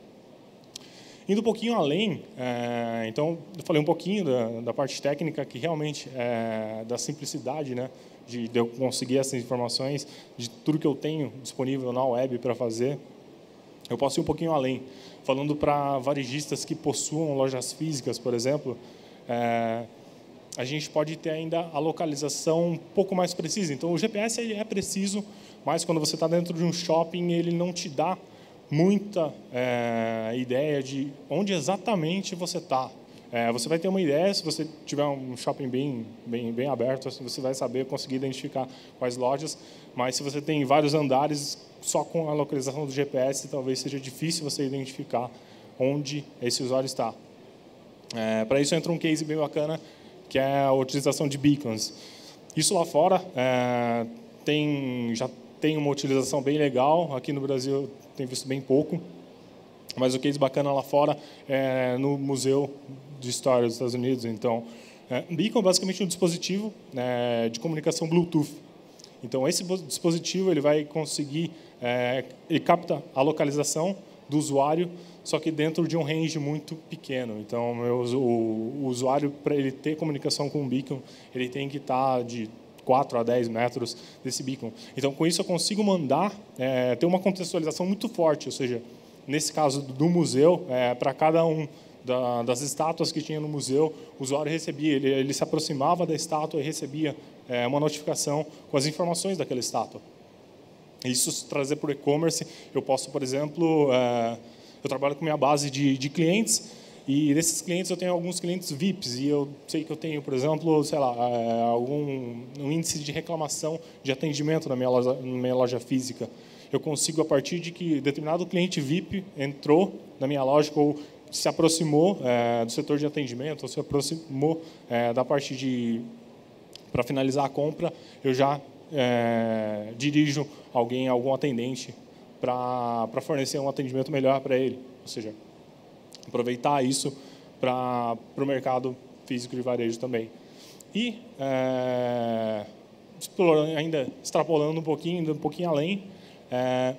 Indo um pouquinho além, é, então, eu falei um pouquinho da, da parte técnica, que realmente é da simplicidade, né, de, de eu conseguir essas informações, de tudo que eu tenho disponível na web para fazer. Eu posso ir um pouquinho além, falando para varejistas que possuam lojas físicas, por exemplo, é, a gente pode ter ainda a localização um pouco mais precisa. Então, o G P S ele é preciso, mas quando você está dentro de um shopping, ele não te dá muita é, ideia de onde exatamente você está. É, você vai ter uma ideia, se você tiver um shopping bem, bem, bem aberto, você vai saber, conseguir identificar quais lojas, mas se você tem vários andares, só com a localização do G P S, talvez seja difícil você identificar onde esse usuário está. É, para isso entra um case bem bacana, que é a utilização de beacons. Isso lá fora é, tem, já tem uma utilização bem legal, aqui no Brasil tem visto bem pouco, mas o case bacana lá fora é no Museu de História dos Estados Unidos. Então, é, beacon é basicamente um dispositivo é, de comunicação Bluetooth. Então, esse dispositivo ele vai conseguir, é, ele capta a localização do usuário, só que dentro de um range muito pequeno. Então, meu, o, o usuário, para ele ter comunicação com o beacon, ele tem que estar de quatro a dez metros desse beacon. Então, com isso, eu consigo mandar, é, ter uma contextualização muito forte, ou seja, nesse caso do museu, é, para cada um da, das estátuas que tinha no museu, o usuário recebia, ele, ele se aproximava da estátua e recebia é, uma notificação com as informações daquela estátua. Isso trazer para o e-commerce, eu posso, por exemplo, é, eu trabalho com minha base de, de clientes, e desses clientes eu tenho alguns clientes V I Ps, e eu sei que eu tenho, por exemplo, sei lá, é, algum um índice de reclamação de atendimento na minha loja, na minha loja física. Eu consigo, a partir de que determinado cliente V I P entrou na minha loja ou se aproximou é, do setor de atendimento, ou se aproximou é, da parte de para finalizar a compra, eu já é, dirijo alguém, algum atendente, para fornecer um atendimento melhor para ele. Ou seja, aproveitar isso para o mercado físico de varejo também. E, é, ainda extrapolando um pouquinho, indo um pouquinho além, é,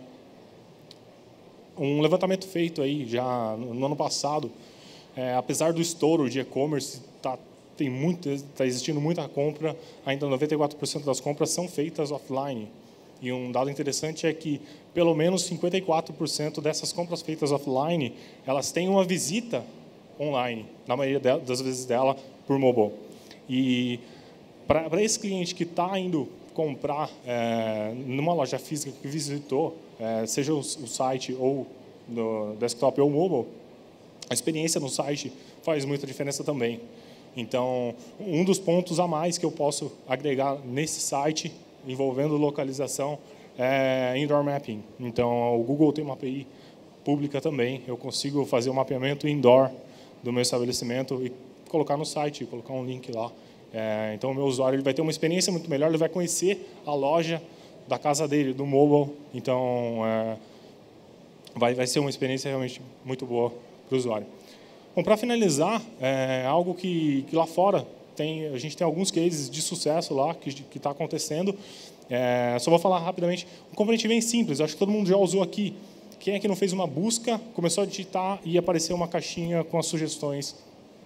um levantamento feito aí já no, no ano passado, é, apesar do estouro de e-commerce, tá, tem muito, está existindo muita compra, ainda noventa e quatro por cento das compras são feitas offline. E um dado interessante é que pelo menos cinquenta e quatro por cento dessas compras feitas offline, elas têm uma visita online, na maioria das vezes dela por mobile. E para esse cliente que está indo comprar é, numa loja física que visitou, é, seja o, o site ou no desktop ou mobile, a experiência no site faz muita diferença também. Então, um dos pontos a mais que eu posso agregar nesse site, envolvendo localização, é indoor mapping. Então, o Google tem uma A P I pública também. Eu consigo fazer o um mapeamento indoor do meu estabelecimento e colocar no site, colocar um link lá. É, então, o meu usuário ele vai ter uma experiência muito melhor, ele vai conhecer a loja da casa dele, do mobile. Então, é, vai, vai ser uma experiência realmente muito boa para o usuário. Bom, para finalizar, é algo que, que lá fora tem, a gente tem alguns cases de sucesso lá que está acontecendo. É, só vou falar rapidamente. Um componente bem simples, acho que todo mundo já usou aqui. Quem é que não fez uma busca, começou a digitar e apareceu uma caixinha com as sugestões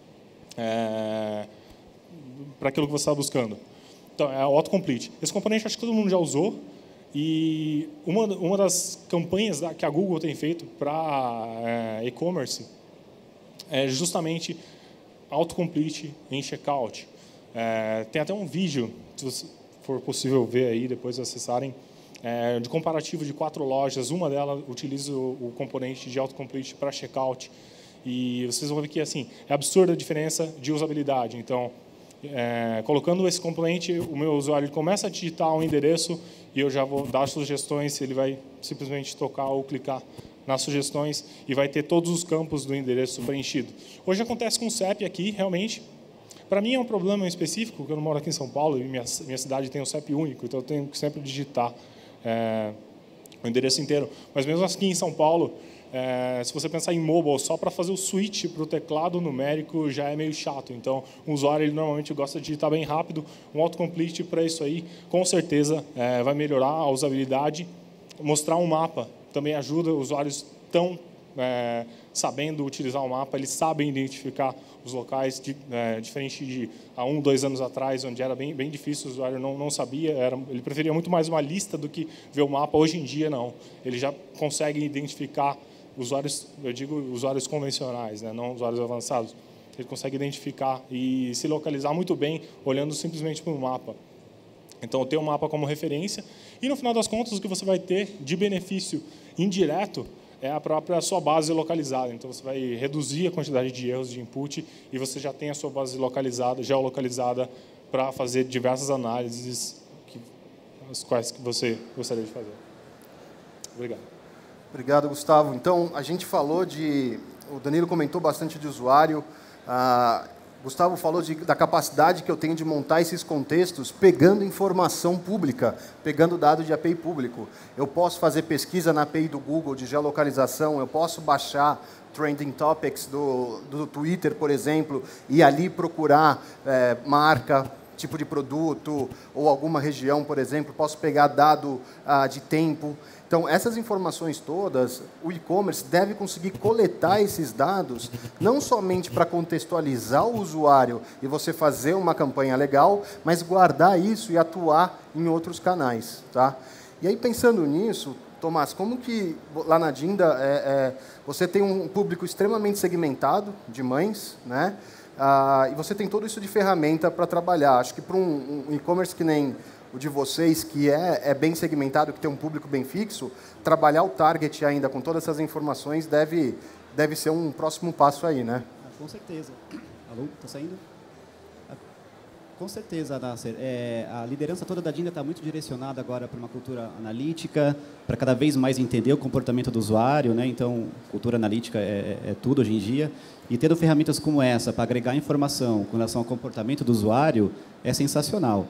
é, para aquilo que você está buscando? Então, é o autocomplete. Esse componente acho que todo mundo já usou. E uma, uma das campanhas da, que a Google tem feito para é, e-commerce é justamente autocomplete em checkout. É, tem até um vídeo, se for possível ver aí, depois acessarem, é, de comparativo de quatro lojas. Uma delas utiliza o, o componente de autocomplete para checkout. E vocês vão ver que assim, é absurda a diferença de usabilidade. Então, é, colocando esse componente, o meu usuário ele começa a digitar um endereço e eu já vou dar sugestões, ele vai simplesmente tocar ou clicar nas sugestões e vai ter todos os campos do endereço preenchido. Hoje acontece com o C E P aqui, realmente. Para mim é um problema específico, porque eu não moro aqui em São Paulo e minha, minha cidade tem um C E P único, então eu tenho que sempre digitar é, o endereço inteiro. Mas mesmo aqui em São Paulo, é, se você pensar em mobile, só para fazer o switch para o teclado numérico já é meio chato. Então, o usuário ele normalmente gosta de digitar bem rápido. Um autocomplete para isso aí, com certeza, é, vai melhorar a usabilidade. Mostrar um mapa também ajuda, os usuários estão é, sabendo utilizar o mapa, eles sabem identificar os locais, de, é, diferente de há um, dois anos atrás, onde era bem, bem difícil, o usuário não, não sabia, era, ele preferia muito mais uma lista do que ver o mapa. Hoje em dia, não. Ele já consegue identificar usuários, eu digo usuários convencionais, né, não usuários avançados. Ele consegue identificar e se localizar muito bem, olhando simplesmente para o mapa. Então, ter o mapa como referência. E, no final das contas, o que você vai ter de benefício indireto é a própria sua base localizada. Então, você vai reduzir a quantidade de erros de input e você já tem a sua base localizada, geolocalizada, para fazer diversas análises, que, as quais que você gostaria de fazer. Obrigado. Obrigado, Gustavo. Então, a gente falou de... O Danilo comentou bastante de usuário. Ah, Gustavo falou de, da capacidade que eu tenho de montar esses contextos pegando informação pública, pegando dado de A P I público. Eu posso fazer pesquisa na A P I do Google de geolocalização, eu posso baixar trending topics do, do Twitter, por exemplo, e ali procurar é, marca, tipo de produto, ou alguma região, por exemplo, posso pegar dado ah, de tempo. Então, essas informações todas, o e-commerce deve conseguir coletar esses dados, não somente para contextualizar o usuário e você fazer uma campanha legal, mas guardar isso e atuar em outros canais. Tá? E aí, pensando nisso, Tomás, como que lá na Dinda é, é, você tem um público extremamente segmentado de mães, né? Ah, e você tem todo isso de ferramenta para trabalhar. Acho que para um, um e-commerce que nem o de vocês, que é, é bem segmentado, que tem um público bem fixo, trabalhar o target ainda com todas essas informações deve, deve ser um próximo passo aí, né? Ah, com certeza. Alô, está saindo? Ah, com certeza, Nasser. É, a liderança toda da Dinda está muito direcionada agora para uma cultura analítica, para cada vez mais entender o comportamento do usuário, né? Então, cultura analítica é, é tudo hoje em dia. E tendo ferramentas como essa para agregar informação com relação ao comportamento do usuário é sensacional.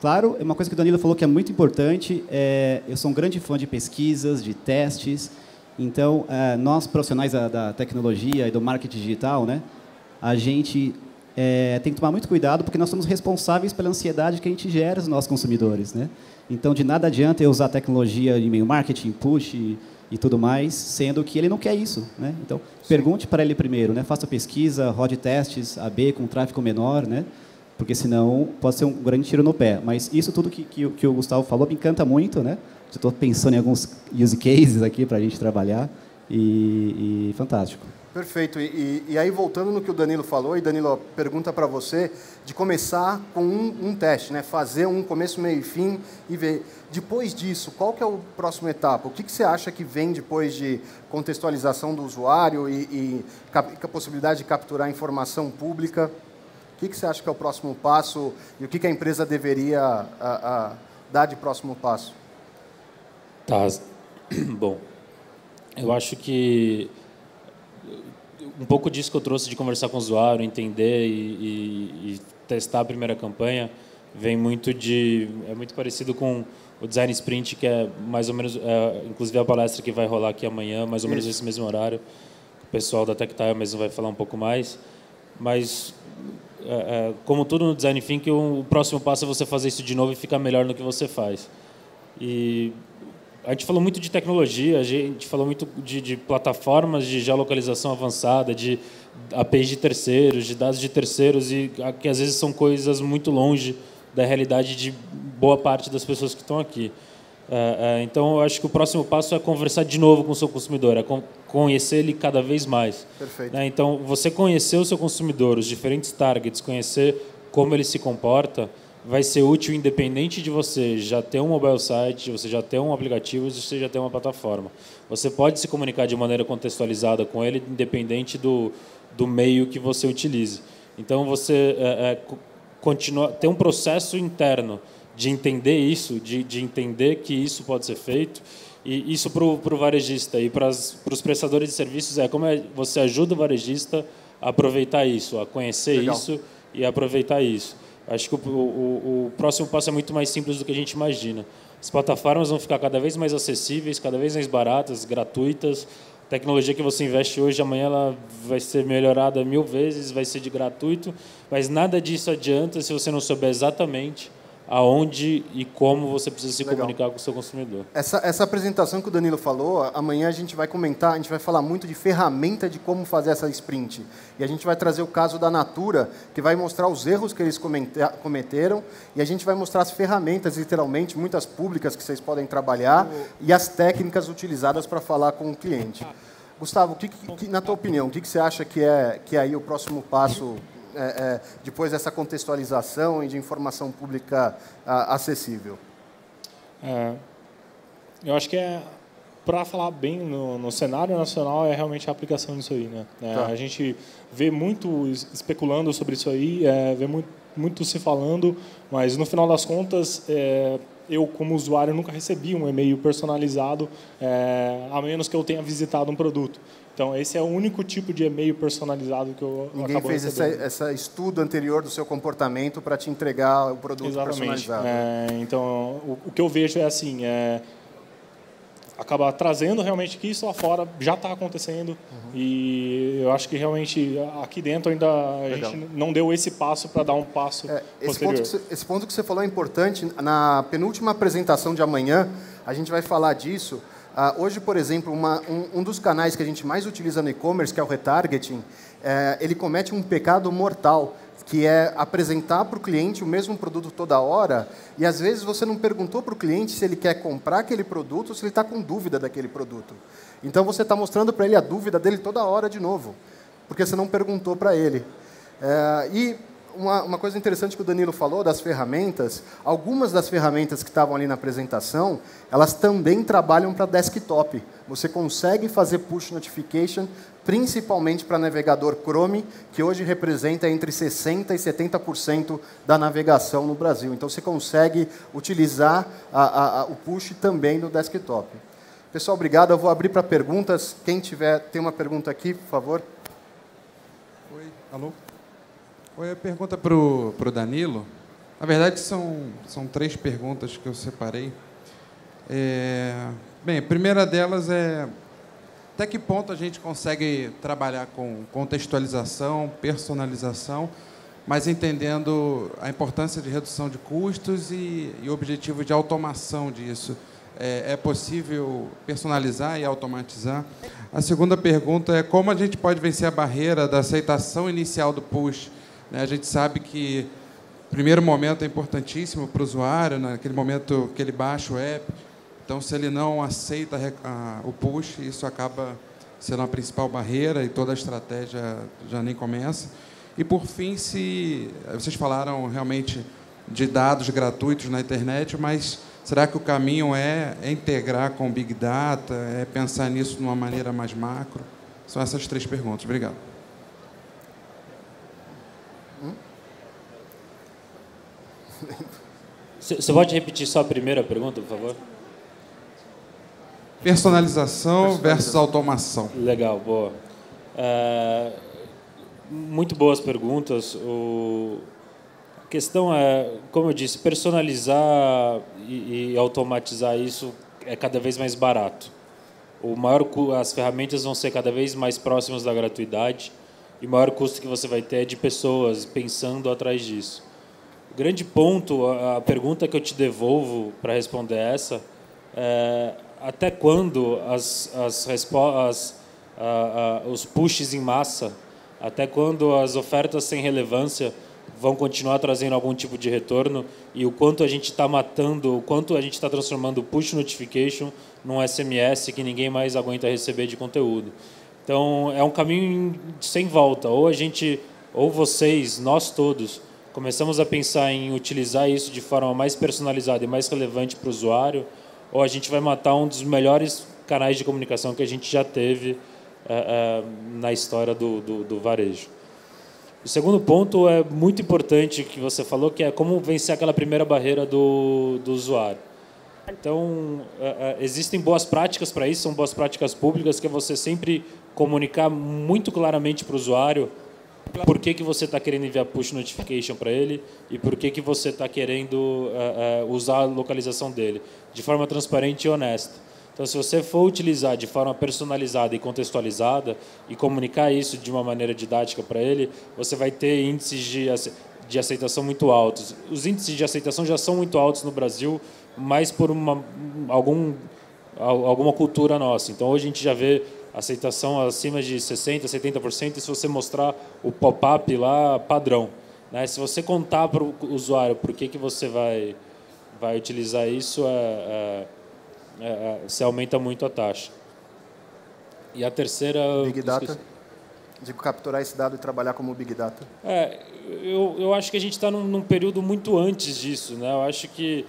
Claro, uma coisa que o Danilo falou que é muito importante, é, eu sou um grande fã de pesquisas, de testes, então, é, nós profissionais da, da tecnologia e do marketing digital, né, a gente é, tem que tomar muito cuidado, porque nós somos responsáveis pela ansiedade que a gente gera aos nossos consumidores, né? Então, de nada adianta eu usar tecnologia de e-mail marketing, push e, e tudo mais, sendo que ele não quer isso, né? Então, sim, pergunte para ele primeiro, né? Faça pesquisa, rode testes A B com tráfego menor, né? Porque senão pode ser um grande tiro no pé. Mas isso tudo que, que, que o Gustavo falou me encanta muito, né? Estou pensando em alguns use cases aqui para a gente trabalhar e, e fantástico. Perfeito. E, e, e aí, voltando no que o Danilo falou, e Danilo, pergunta para você de começar com um, um teste, né? Fazer um começo, meio e fim e ver. Depois disso, qual que é o próximo etapa? O que, que você acha que vem depois de contextualização do usuário e, e a possibilidade de capturar informação pública? O que, que você acha que é o próximo passo e o que, que a empresa deveria a, a, dar de próximo passo? Tá. Bom, eu acho que um pouco disso que eu trouxe de conversar com o usuário, entender e, e, e testar a primeira campanha, vem muito de... É muito parecido com o Design Sprint, que é mais ou menos... É, inclusive a palestra que vai rolar aqui amanhã, mais ou menos nesse mesmo horário. O pessoal da TechTile mesmo vai falar um pouco mais. Mas, é, é, como tudo no Design Thinking, o próximo passo é você fazer isso de novo e ficar melhor no que você faz. E... A gente falou muito de tecnologia, a gente falou muito de, de plataformas de geolocalização avançada, de A P Is de terceiros, de dados de terceiros, e que às vezes são coisas muito longe da realidade de boa parte das pessoas que estão aqui. É, é, então, eu acho que o próximo passo é conversar de novo com o seu consumidor, é conhecer ele cada vez mais. Perfeito. Né? Então, você conhecer o seu consumidor, os diferentes targets, conhecer como ele se comporta, vai ser útil independente de você já ter um mobile site, você já ter um aplicativo, você já ter uma plataforma. Você pode se comunicar de maneira contextualizada com ele, independente do, do meio que você utilize. Então, você é, é, continua, ter um processo interno de entender isso, de, de entender que isso pode ser feito, e isso para o varejista e para os prestadores de serviços é como é, você ajuda o varejista a aproveitar isso, a conhecer Legal. isso e a aproveitar isso. Acho que o, o, o próximo passo é muito mais simples do que a gente imagina. As plataformas vão ficar cada vez mais acessíveis, cada vez mais baratas, gratuitas. A tecnologia que você investe hoje, amanhã ela vai ser melhorada mil vezes, vai ser de gratuito, mas nada disso adianta se você não souber exatamente aonde e como você precisa se Legal. comunicar com o seu consumidor. Essa, essa apresentação que o Danilo falou, amanhã a gente vai comentar, a gente vai falar muito de ferramenta de como fazer essa sprint. E a gente vai trazer o caso da Natura, que vai mostrar os erros que eles cometeram, e a gente vai mostrar as ferramentas, literalmente, muitas públicas que vocês podem trabalhar, e as técnicas utilizadas para falar com o cliente. Gustavo, que, que, na tua opinião, o que, que você acha que é, que é aí o próximo passo... É, é, depois dessa contextualização e de informação pública a, acessível? É, eu acho que é, para falar bem no, no cenário nacional, é realmente a aplicação disso aí, né? É, tá. A gente vê muito especulando sobre isso aí, é, vê muito, muito se falando, mas no final das contas, é, eu como usuário nunca recebi um e-mail personalizado, é, a menos que eu tenha visitado um produto. Então, esse é o único tipo de e-mail personalizado que eu Ninguém acabo fez esse, esse estudo anterior do seu comportamento para te entregar o produto Exatamente. personalizado. É, então, o, o que eu vejo é assim, é, acabar trazendo realmente que isso lá fora já está acontecendo, uhum. e eu acho que realmente aqui dentro ainda a Legal. gente não deu esse passo para dar um passo é, esse posterior. Ponto você, esse ponto que você falou é importante. Na penúltima apresentação de amanhã, a gente vai falar disso. Uh, hoje, por exemplo, uma, um, um dos canais que a gente mais utiliza no e-commerce, que é o retargeting, é, ele comete um pecado mortal, que é apresentar para o cliente o mesmo produto toda hora, e às vezes você não perguntou para o cliente se ele quer comprar aquele produto ou se ele está com dúvida daquele produto. Então, você está mostrando para ele a dúvida dele toda hora de novo, porque você não perguntou para ele. É, e uma, uma coisa interessante que o Danilo falou das ferramentas, algumas das ferramentas que estavam ali na apresentação, elas também trabalham para desktop. Você consegue fazer push notification, principalmente para navegador Chrome, que hoje representa entre sessenta por cento e setenta por cento da navegação no Brasil. Então, você consegue utilizar a, a, a, o push também no desktop. Pessoal, obrigado. Eu vou abrir para perguntas. Quem tiver, tem uma pergunta aqui, por favor. Oi, alô? Oi, a pergunta para o Danilo. Na verdade, são, são três perguntas que eu separei. É, bem, a primeira delas é até que ponto a gente consegue trabalhar com contextualização, personalização, mas entendendo a importância de redução de custos e, e o objetivo de automação disso. É, é possível personalizar e automatizar? A segunda pergunta é como a gente pode vencer a barreira da aceitação inicial do push, né? A gente sabe que o primeiro momento é importantíssimo para o usuário, naquele momento que ele baixa o app. Então, se ele não aceita o push, isso acaba sendo a principal barreira e toda a estratégia já nem começa. E, por fim, se vocês falaram realmente de dados gratuitos na internet, mas será que o caminho é, é integrar com o Big Data, é pensar nisso de uma maneira mais macro? São essas três perguntas. Obrigado. Você pode repetir só a primeira pergunta, por favor? Personalização versus automação. Legal, boa. É, muito boas perguntas. O, a questão é, como eu disse, personalizar e, e automatizar isso é cada vez mais barato. O maior, as ferramentas vão ser cada vez mais próximas da gratuidade e o maior custo que você vai ter é de pessoas pensando atrás disso. O grande ponto, a pergunta que eu te devolvo para responder essa, é até quando as, as, as, a, a, os pushes em massa, até quando as ofertas sem relevância vão continuar trazendo algum tipo de retorno e o quanto a gente está matando, o quanto a gente está transformando o push notification num S M S que ninguém mais aguenta receber de conteúdo. Então, é um caminho sem volta. Ou a gente, ou vocês, nós todos, começamos a pensar em utilizar isso de forma mais personalizada e mais relevante para o usuário, ou a gente vai matar um dos melhores canais de comunicação que a gente já teve é, é, na história do, do, do varejo. O segundo ponto é muito importante que você falou, que é como vencer aquela primeira barreira do, do usuário. Então, é, é, existem boas práticas para isso, são boas práticas públicas, que é você sempre comunicar muito claramente para o usuário por que, que você está querendo enviar push notification para ele e por que, que você está querendo uh, uh, usar a localização dele, de forma transparente e honesta. Então, se você for utilizar de forma personalizada e contextualizada e comunicar isso de uma maneira didática para ele, você vai ter índices de, de aceitação muito altos. Os índices de aceitação já são muito altos no Brasil, mas por uma, algum, alguma cultura nossa. Então, hoje a gente já vê aceitação acima de sessenta por cento, setenta por cento, e se você mostrar o pop-up lá, padrão. Né? Se você contar para o usuário por que, que você vai, vai utilizar isso, é, é, é, você aumenta muito a taxa. E a terceira... Big Data, de capturar esse dado e trabalhar como Big Data. É, eu, eu acho que a gente está num, num período muito antes disso. Né? Eu acho que,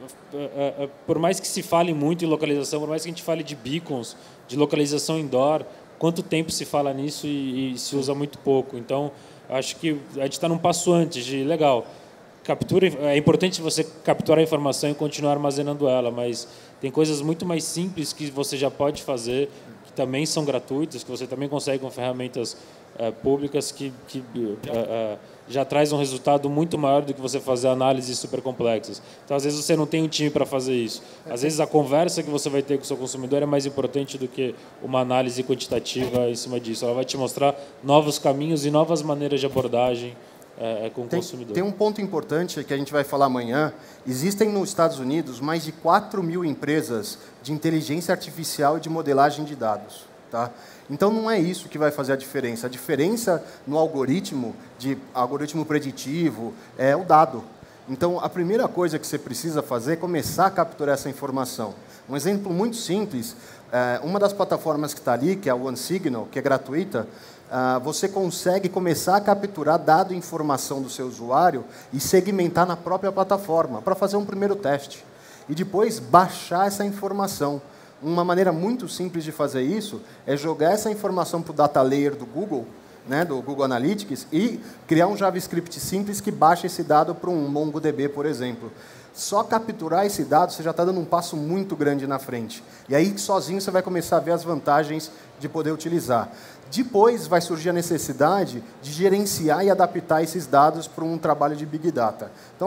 por mais que se fale muito em localização, por mais que a gente fale de beacons, de localização indoor, quanto tempo se fala nisso e, e se usa muito pouco. Então, acho que a gente está num passo antes de, legal, captura, é importante você capturar a informação e continuar armazenando ela, mas tem coisas muito mais simples que você já pode fazer, que também são gratuitas, que você também consegue com ferramentas é, públicas que, que é, é, já traz um resultado muito maior do que você fazer análises super complexas. Então, às vezes, você não tem um time para fazer isso. Às vezes, a conversa que você vai ter com o seu consumidor é mais importante do que uma análise quantitativa em cima disso. Ela vai te mostrar novos caminhos e novas maneiras de abordagem é, com o tem, consumidor. Tem um ponto importante que a gente vai falar amanhã. Existem nos Estados Unidos mais de quatro mil empresas de inteligência artificial e de modelagem de dados. Tá? Então, não é isso que vai fazer a diferença. A diferença no algoritmo, de algoritmo preditivo, é o dado. Então, a primeira coisa que você precisa fazer é começar a capturar essa informação. Um exemplo muito simples, é, uma das plataformas que está ali, que é a OneSignal, que é gratuita, é, você consegue começar a capturar dado e informação do seu usuário e segmentar na própria plataforma, para fazer um primeiro teste. E depois baixar essa informação. Uma maneira muito simples de fazer isso é jogar essa informação para o data layer do Google, né, do Google Analytics, e criar um JavaScript simples que baixa esse dado para um MongoDB, por exemplo. Só capturar esse dado, você já está dando um passo muito grande na frente. E aí, sozinho, você vai começar a ver as vantagens de poder utilizar. Depois vai surgir a necessidade de gerenciar e adaptar esses dados para um trabalho de Big Data. Então,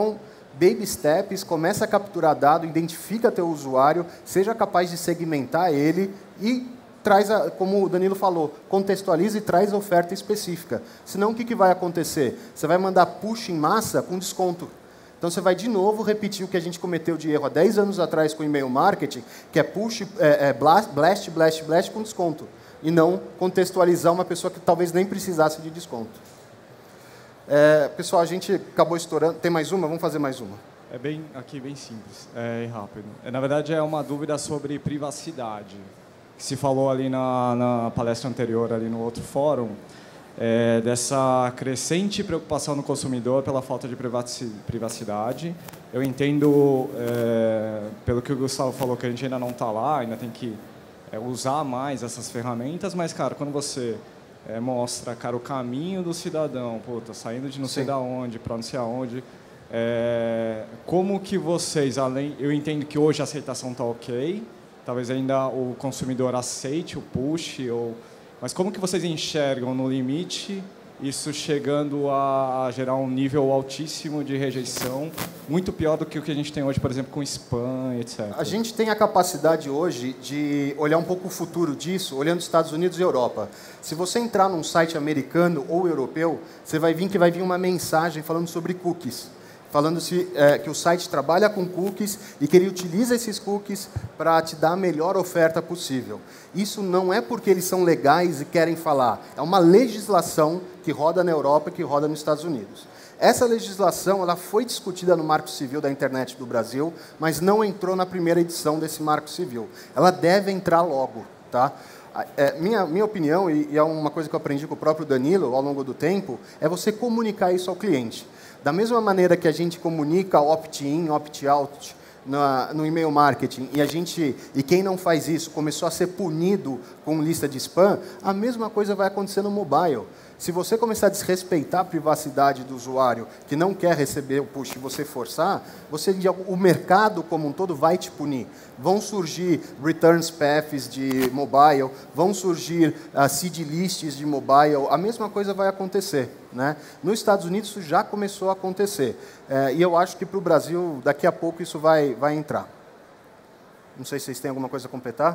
Baby steps, começa a capturar dado, identifica teu usuário, seja capaz de segmentar ele e traz, a, como o Danilo falou, contextualiza e traz a oferta específica. Senão, o que, que vai acontecer? Você vai mandar push em massa com desconto. Então, você vai, de novo, repetir o que a gente cometeu de erro há dez anos atrás com e-mail marketing, que é push, é, é blast, blast, blast, blast com desconto. E não contextualizar uma pessoa que talvez nem precisasse de desconto. É, pessoal, a gente acabou estourando. Tem mais uma? Vamos fazer mais uma. É bem, aqui bem simples é, e rápido. É, na verdade, é uma dúvida sobre privacidade. Que se falou ali na, na palestra anterior, ali no outro fórum, é, dessa crescente preocupação no consumidor pela falta de privacidade. Eu entendo, é, pelo que o Gustavo falou, que a gente ainda não está lá, ainda tem que é, usar mais essas ferramentas, mas, cara, quando você é, mostra, cara, o caminho do cidadão, pô, tá saindo de não sei da onde para não sei aonde, é, como que vocês, além, eu entendo que hoje a aceitação está ok, talvez ainda o consumidor aceite o push, ou, mas como que vocês enxergam no limite isso chegando a, a gerar um nível altíssimo de rejeição, muito pior do que o que a gente tem hoje, por exemplo, com spam, etcétera. A gente tem a capacidade hoje de olhar um pouco o futuro disso, olhando Estados Unidos e Europa. Se você entrar num site americano ou europeu, você vai ver que vai vir uma mensagem falando sobre cookies. Falando se, é, que o site trabalha com cookies e que ele utiliza esses cookies para te dar a melhor oferta possível. Isso não é porque eles são legais e querem falar. É uma legislação que roda na Europa e que roda nos Estados Unidos. Essa legislação ela foi discutida no Marco Civil da Internet do Brasil, mas não entrou na primeira edição desse Marco Civil. Ela deve entrar logo. Tá? É, minha, minha opinião, e, e é uma coisa que eu aprendi com o próprio Danilo ao longo do tempo, é você comunicar isso ao cliente. Da mesma maneira que a gente comunica opt-in, opt-out no e-mail marketing, e, a gente, e quem não faz isso começou a ser punido com lista de spam, a mesma coisa vai acontecer no mobile. Se você começar a desrespeitar a privacidade do usuário que não quer receber o push e você forçar, você, o mercado como um todo vai te punir. Vão surgir returns paths de mobile, vão surgir uh, seed lists de mobile, a mesma coisa vai acontecer. Né? Nos Estados Unidos isso já começou a acontecer. É, e eu acho que para o Brasil, daqui a pouco, isso vai, vai entrar. Não sei se vocês têm alguma coisa a completar.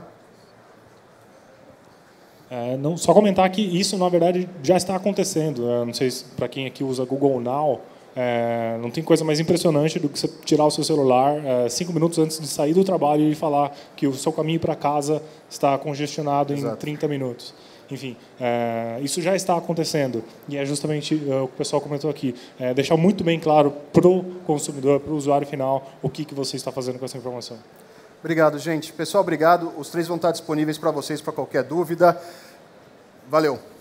É, não, só comentar que isso, na verdade, já está acontecendo. É, não sei se para quem aqui usa Google Now, é, não tem coisa mais impressionante do que você tirar o seu celular é, cinco minutos antes de sair do trabalho e falar que o seu caminho para casa está congestionado Exato. Em trinta minutos. Enfim, é, isso já está acontecendo. E é justamente é, o que o pessoal comentou aqui. É, deixar muito bem claro para o consumidor, para o usuário final, o que, que você está fazendo com essa informação. Obrigado, gente. Pessoal, obrigado. Os três vão estar disponíveis para vocês para qualquer dúvida. Valeu.